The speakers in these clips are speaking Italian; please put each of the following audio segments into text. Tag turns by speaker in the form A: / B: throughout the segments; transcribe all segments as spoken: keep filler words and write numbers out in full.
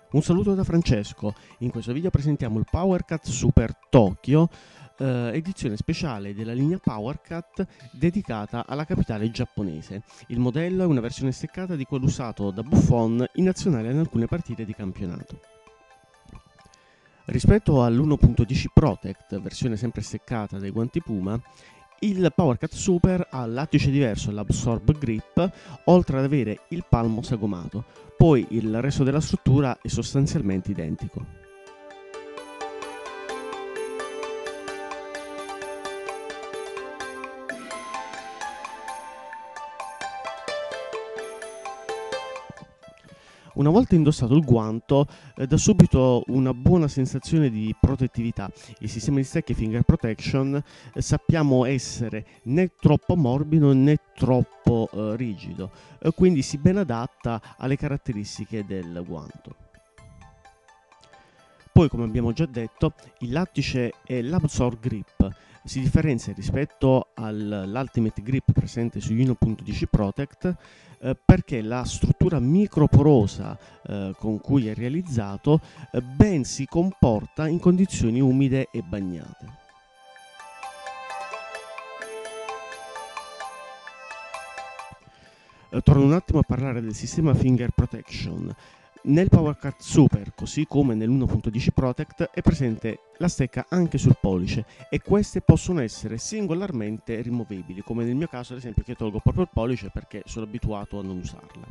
A: Un saluto da Francesco, in questo video presentiamo il PowerCut Super Tokyo, eh, edizione speciale della linea PowerCut dedicata alla capitale giapponese. Il modello è una versione steccata di quello usato da Buffon in nazionale in alcune partite di campionato. Rispetto all'uno punto dieci Protect, versione sempre steccata dei guanti Puma, il PowerCut Super ha lattice diverso all'Absorb Grip, oltre ad avere il palmo sagomato. Poi il resto della struttura è sostanzialmente identico. Una volta indossato il guanto, eh, dà subito una buona sensazione di protettività. Il sistema di stecche Finger Protection eh, sappiamo essere né troppo morbido né troppo eh, rigido, eh, quindi si ben adatta alle caratteristiche del guanto. Poi, come abbiamo già detto, il lattice è l'Absorb Grip. Si differenzia rispetto all'Ultimate Grip presente sugli uno punto dieci Protect eh, perché la struttura microporosa eh, con cui è realizzato eh, ben si comporta in condizioni umide e bagnate. Eh, torno un attimo a parlare del sistema Finger Protection. Nel PowerCut Super, così come nell'uno punto dieci Protect, è presente la stecca anche sul pollice e queste possono essere singolarmente rimovibili, come nel mio caso ad esempio che tolgo proprio il pollice perché sono abituato a non usarla.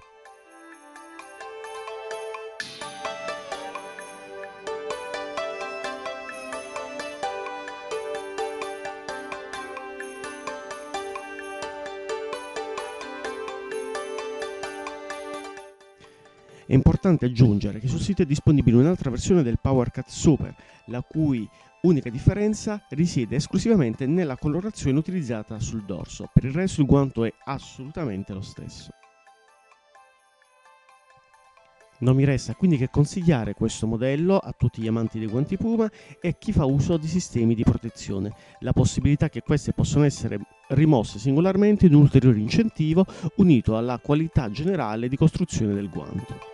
A: È importante aggiungere che sul sito è disponibile un'altra versione del PowerCut Super, la cui unica differenza risiede esclusivamente nella colorazione utilizzata sul dorso. Per il resto il guanto è assolutamente lo stesso. Non mi resta quindi che consigliare questo modello a tutti gli amanti dei guanti Puma e a chi fa uso di sistemi di protezione. La possibilità che queste possano essere rimosse singolarmente è un ulteriore incentivo unito alla qualità generale di costruzione del guanto.